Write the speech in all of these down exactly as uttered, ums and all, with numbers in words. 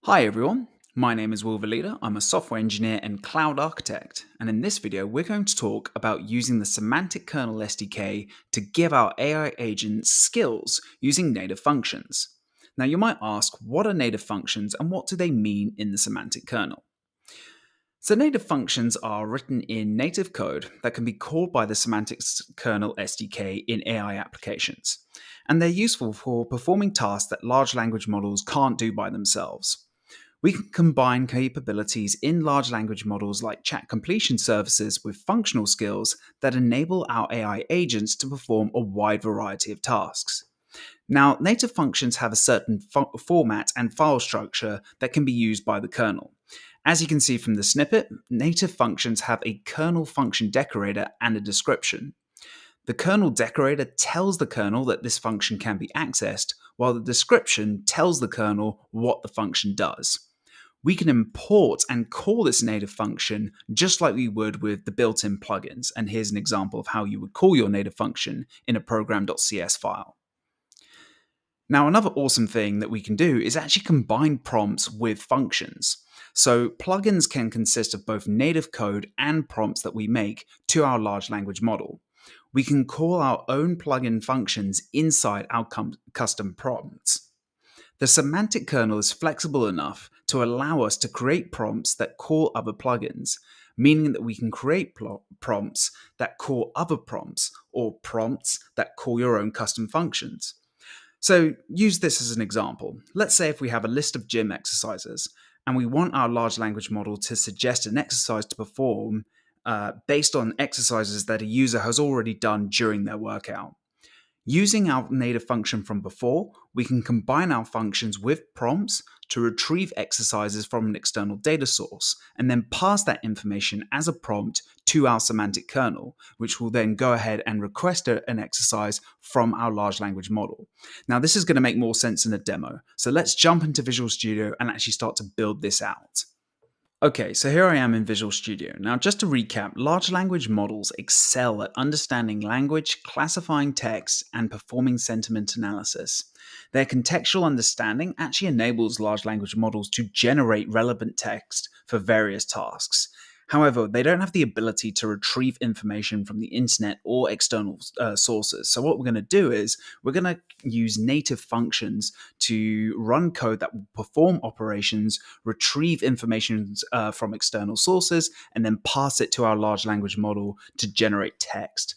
Hi everyone, my name is Will Valida. I'm a software engineer and cloud architect, and in this video we're going to talk about using the Semantic Kernel S D K to give our A I agents skills using native functions. Now you might ask, what are native functions and what do they mean in the semantic kernel? So native functions are written in native code that can be called by the Semantic Kernel S D K in A I applications, and they're useful for performing tasks that large language models can't do by themselves. We can combine capabilities in large language models like chat completion services with functional skills that enable our A I agents to perform a wide variety of tasks. Now, native functions have a certain fo- format and file structure that can be used by the kernel. As you can see from the snippet, native functions have a kernel function decorator and a description. The kernel decorator tells the kernel that this function can be accessed, while the description tells the kernel what the function does. We can import and call this native function just like we would with the built-in plugins, and here's an example of how you would call your native function in a program.cs file. Now, another awesome thing that we can do is actually combine prompts with functions. So plugins can consist of both native code and prompts that we make to our large language model. We can call our own plugin functions inside our custom prompts. The semantic kernel is flexible enough to allow us to create prompts that call other plugins, meaning that we can create prompts that call other prompts, or prompts that call your own custom functions. So use this as an example. Let's say if we have a list of gym exercises and we want our large language model to suggest an exercise to perform uh, based on exercises that a user has already done during their workout. Using our native function from before, we can combine our functions with prompts to retrieve exercises from an external data source and then pass that information as a prompt to our semantic kernel, which will then go ahead and request an exercise from our large language model. Now, this is going to make more sense in a demo. So let's jump into Visual Studio and actually start to build this out. Okay, so here I am in Visual Studio. Now, just to recap, large language models excel at understanding language, classifying text, and performing sentiment analysis. Their contextual understanding actually enables large language models to generate relevant text for various tasks. However, they don't have the ability to retrieve information from the internet or external uh, sources. So what we're going to do is we're going to use native functions to run code that will perform operations, retrieve information uh, from external sources, and then pass it to our large language model to generate text.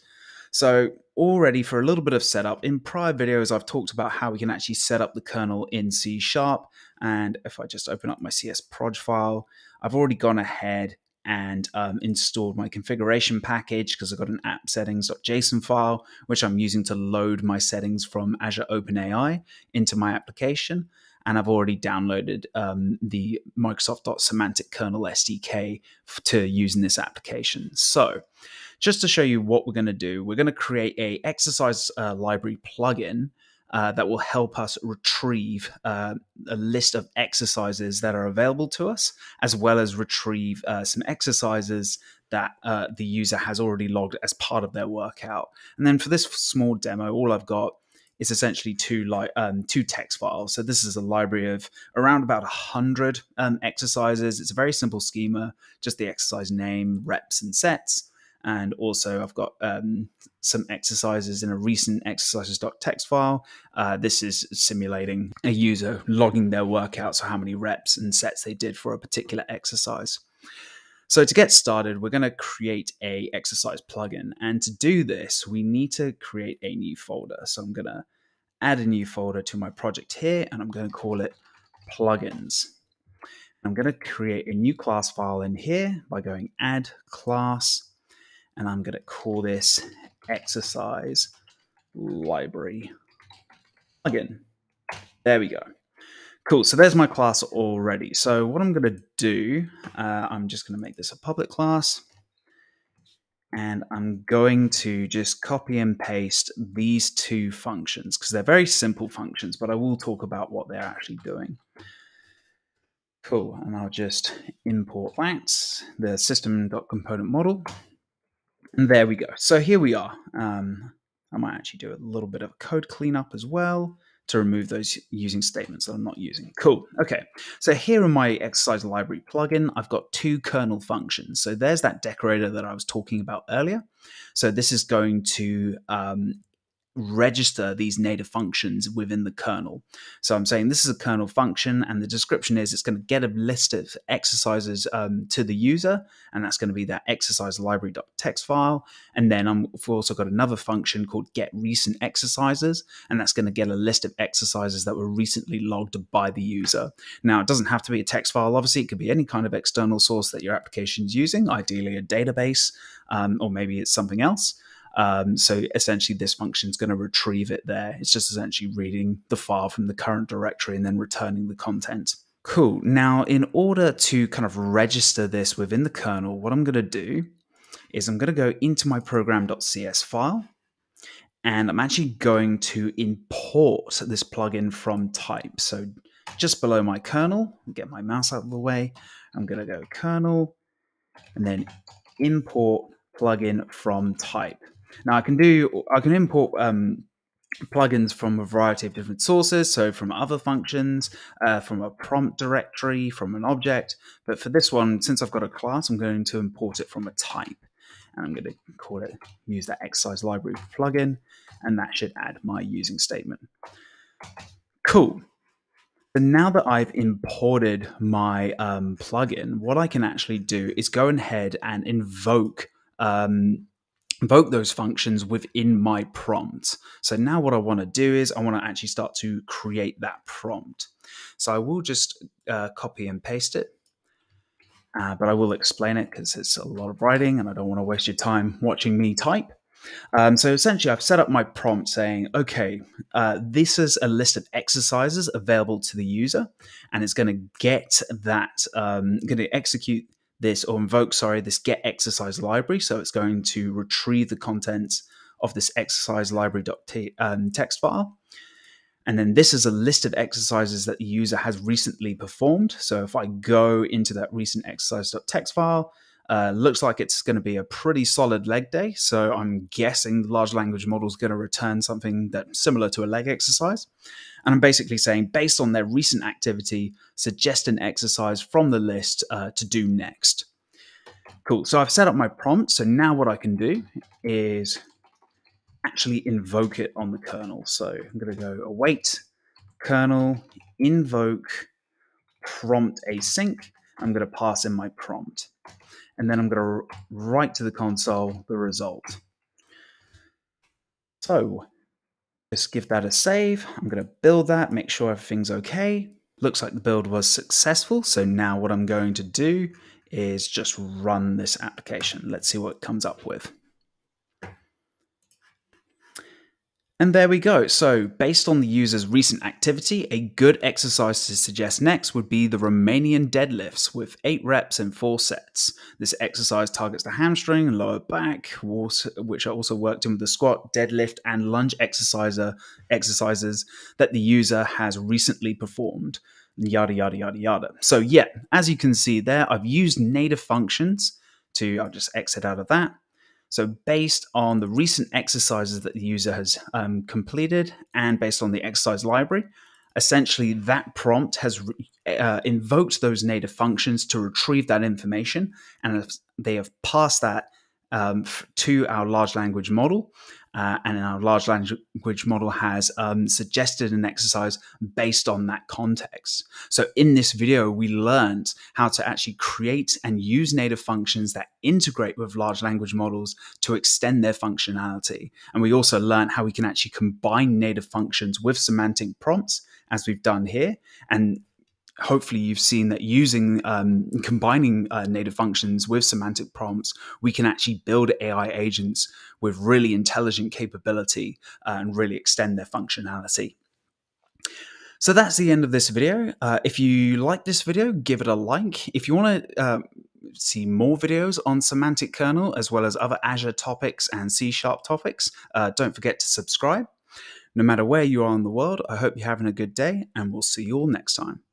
So already for a little bit of setup, in prior videos I've talked about how we can actually set up the kernel in C sharp. And if I just open up my C S proj file, I've already gone ahead and um, installed my configuration package because I've got an app settings.json file, which I'm using to load my settings from Azure OpenAI into my application. And I've already downloaded um, the Microsoft.Semantic Kernel S D K to use in this application. So just to show you what we're going to do, we're going to create a exercise uh, library plugin Uh, that will help us retrieve uh, a list of exercises that are available to us, as well as retrieve uh, some exercises that uh, the user has already logged as part of their workout. And then for this small demo, all I've got is essentially two, li- um, two text files. So this is a library of around about one hundred um, exercises. It's a very simple schema, just the exercise name, reps, and sets. And also I've got um, some exercises in a recent exercises.txt file. Uh, this is simulating a user logging their workout, so how many reps and sets they did for a particular exercise. So to get started, we're going to create a exercise plugin. And to do this, we need to create a new folder. So I'm going to add a new folder to my project here, and I'm going to call it plugins. I'm going to create a new class file in here by going add class. And I'm going to call this exercise library plugin. There we go. Cool. So there's my class already. So what I'm going to do, uh, I'm just going to make this a public class. And I'm going to just copy and paste these two functions because they're very simple functions, but I will talk about what they're actually doing. Cool. And I'll just import that, the system.component model. And there we go. So here we are. Um, I might actually do a little bit of code cleanup as well to remove those using statements that I'm not using. Cool. Okay. So here in my exercise library plugin, I've got two kernel functions. So there's that decorator that I was talking about earlier. So this is going to um, register these native functions within the kernel. So I'm saying this is a kernel function, and the description is it's going to get a list of exercises um, to the user, and that's going to be that exercise library.txt file. And then I'm, we've also got another function called get recent exercises, and that's going to get a list of exercises that were recently logged by the user. Now, it doesn't have to be a text file. Obviously, it could be any kind of external source that your application is using, ideally a database, um, or maybe it's something else. Um, so essentially this function is going to retrieve it there. It's just essentially reading the file from the current directory and then returning the content. Cool. Now, in order to kind of register this within the kernel, what I'm going to do is I'm going to go into my program.cs file, and I'm actually going to import this plugin from type. So just below my kernel, get my mouse out of the way, I'm going to go kernel and then import plugin from type. Now I can do, I can import um, plugins from a variety of different sources, so from other functions, uh, from a prompt directory, from an object. But for this one, since I've got a class, I'm going to import it from a type. And I'm going to call it, use that exercise library plugin, and that should add my using statement. Cool. So now that I've imported my um, plugin, what I can actually do is go ahead and invoke um, invoke those functions within my prompt. So now what I want to do is I want to actually start to create that prompt. So I will just uh, copy and paste it, uh, but I will explain it because it's a lot of writing and I don't want to waste your time watching me type. Um, so essentially I've set up my prompt saying, okay, uh, this is a list of exercises available to the user, and it's going to get that, um, going to execute this or invoke, sorry, this get exercise library. So it's going to retrieve the contents of this exercise library.txt um, text file. And then this is a list of exercises that the user has recently performed. So if I go into that recent exercise.txt file, uh, looks like it's going to be a pretty solid leg day. So I'm guessing the large language model is going to return something that's similar to a leg exercise. And I'm basically saying, based on their recent activity, suggest an exercise from the list uh, to do next. Cool. So I've set up my prompt. So now what I can do is actually invoke it on the kernel. So I'm going to go await kernel invoke prompt async. I'm going to pass in my prompt. And then I'm going to write to the console the result. So just give that a save. I'm going to build that, make sure everything's okay. Looks like the build was successful. So now what I'm going to do is just run this application. Let's see what it comes up with. And there we go. So based on the user's recent activity, a good exercise to suggest next would be the Romanian deadlifts with eight reps in four sets. This exercise targets the hamstring and lower back, which are also worked in with the squat, deadlift, and lunge exerciser exercises that the user has recently performed. Yada, yada, yada, yada. So yeah, as you can see there, I've used native functions to, I'll just exit out of that. So based on the recent exercises that the user has um, completed and based on the exercise library, essentially that prompt has uh, invoked those native functions to retrieve that information, and they have passed that um, to our large language model. Uh, and our large language model has um, suggested an exercise based on that context. So in this video, we learned how to actually create and use native functions that integrate with large language models to extend their functionality. And we also learned how we can actually combine native functions with semantic prompts, as we've done here. And hopefully you've seen that using um, combining uh, native functions with semantic prompts, we can actually build A I agents with really intelligent capability uh, and really extend their functionality. So that's the end of this video. Uh, if you like this video, give it a like. If you want to uh, see more videos on Semantic Kernel as well as other Azure topics and C Sharp topics, uh, don't forget to subscribe. No matter where you are in the world, I hope you're having a good day, and we'll see you all next time.